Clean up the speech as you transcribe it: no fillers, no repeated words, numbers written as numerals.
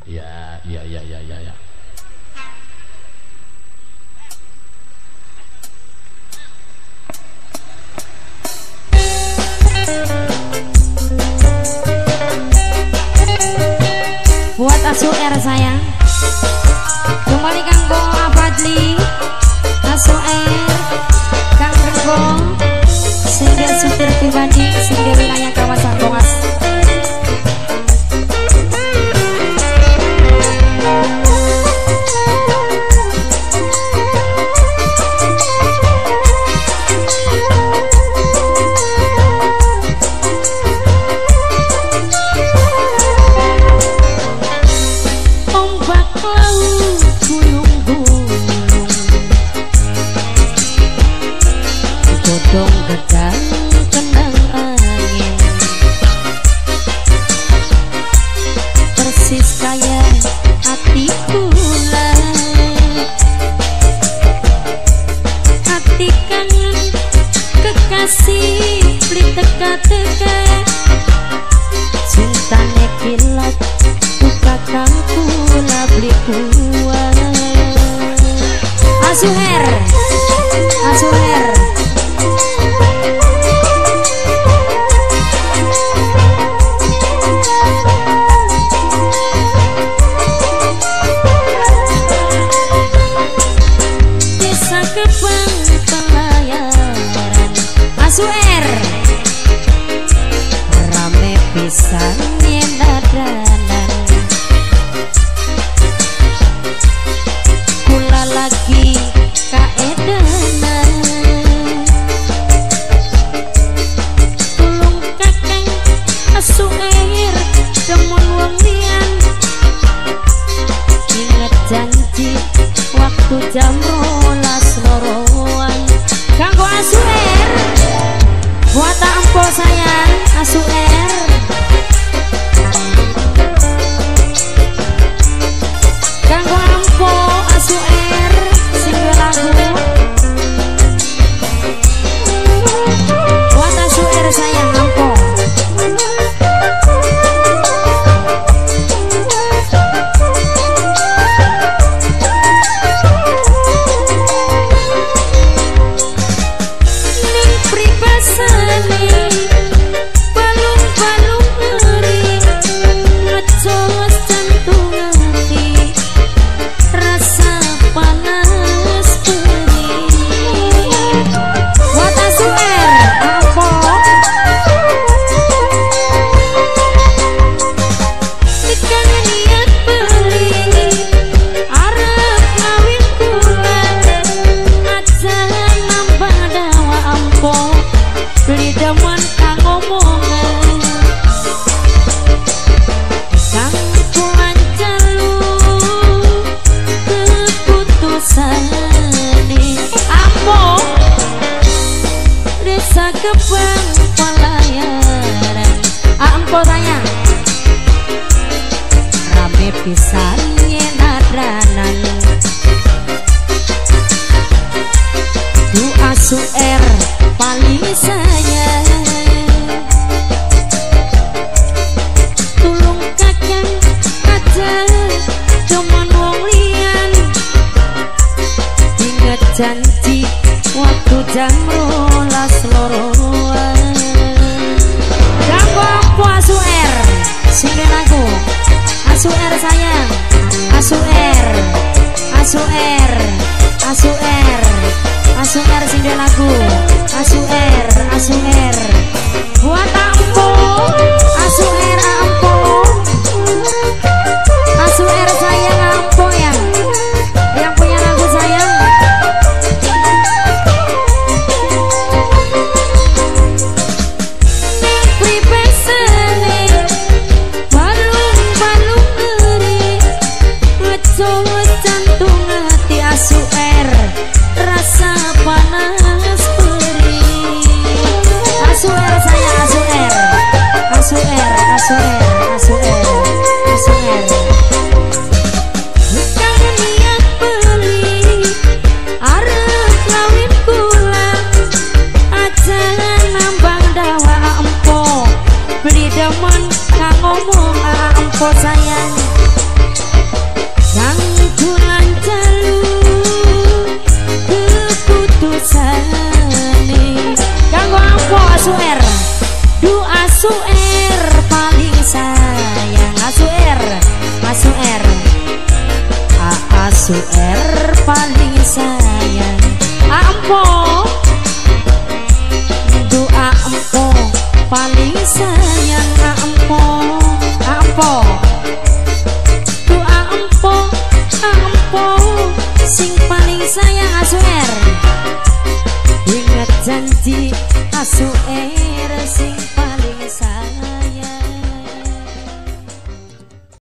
Ya. Buat Asu R sayang, kembali kanggo Abadli, Asu R, Kang Rego, sehingga supir pribadi, sehingga wilayah kawasan Bongas. Godong gedang kenang angin, persis kaya hatiku lah. Hati kangen kekasih beli teka-teka, cintane kilat buka kangku lah beli kuat. Asuher desa Kepang Pelayaran, Asuher rame pisan nyenadanan, kula lagi kaedanan. Tulung kakang Asuher demun wong liyan, inget janji waktu jam 12 loroan. kanggo Asuher, buat ampo sayang Asuher. Kanggo ampo Asuher, singgo lagu buat Asuher sayang ampo. Ning pribasane balung-balung ngeri, ngecos jantung hati, rasa panas perih. Buat Asuher ampo. Tekan niat beli arep ngawin kula, aja nambah dawa ampo beli demen kang omongan. Kang kulan jalu keputusane Ampo desa Kepang Pelayaran, ampo sayang. rame pisan nyenadanan. Du Asuher paling sayang, tulung kakang aja cuman wong liyan, inget janji waktu jam 12 loroan. Kanggo ampo Asuher, singgo lagu Asuher sayang, Asuher singgo lagu Asuher buat ampo Asuher ampo. Asuher sayang ampo yang punya lagu sayang. Asuer paling sayang, Asuer, Asuer, Asuer paling sayang. Ampo, doa empo paling sayang. Ampo, ampo, doa empo, ampo sing paling sayang. Asuer, ingat janji Asuer sing